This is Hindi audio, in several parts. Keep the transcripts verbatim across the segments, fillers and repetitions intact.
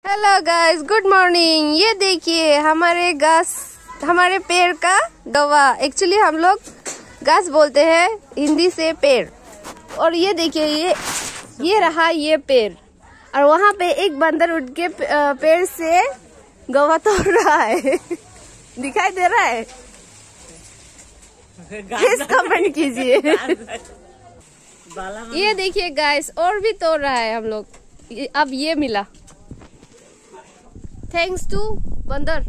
Hello guys, good morning. ये देखिए हमारे घास, हमारे पेड़ का गवा। एक्चुअली हम लोग घास बोलते हैं हिंदी से पेड़। और ये देखिए ये ये रहा ये पेड़, और वहाँ पे एक बंदर उठ के पेड़ से गवा तोड़ रहा है। दिखाई दे रहा है? प्लीज कमेंट कीजिए। ये देखिए गाइस, और भी तोड़ रहा है हम लोग। अब ये मिला, थैंक्स टू बंदर।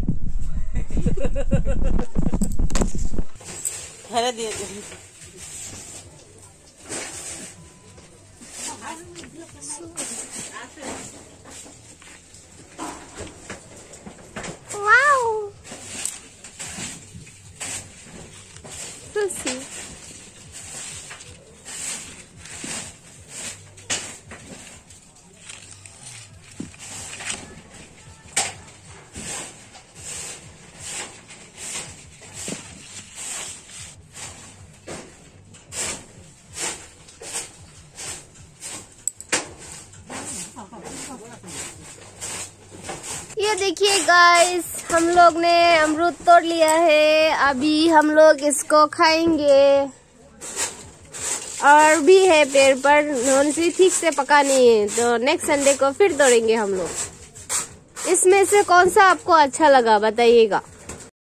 वाओ, सुसी। ये देखिए गाइस, हम लोग ने अमरूद तोड़ लिया है। अभी हम लोग इसको खाएंगे। और भी है पेड़ पर, उनसे ठीक से पका नहीं है, तो नेक्स्ट संडे को फिर तोड़ेंगे हम लोग। इसमें से कौन सा आपको अच्छा लगा बताइएगा।